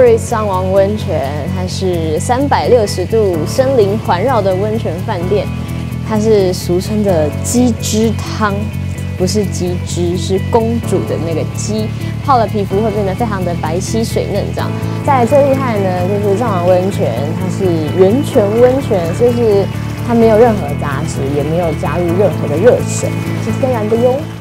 Story 上王温泉，它是360度森林环绕的温泉饭店，它是俗称的鸡汁汤，不是鸡汁，是公主的那个鸡，泡了皮肤会变得非常的白皙水嫩这样。再来最厉害呢，就是藏王温泉，它是源泉温泉，就是它没有任何杂质，也没有加入任何的热水，是天然的哟。